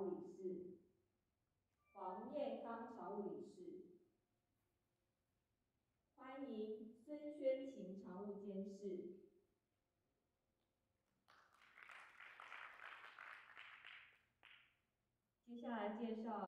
务理事，黄彦康常务理事。欢迎孙宣琴常务监事。接下来介绍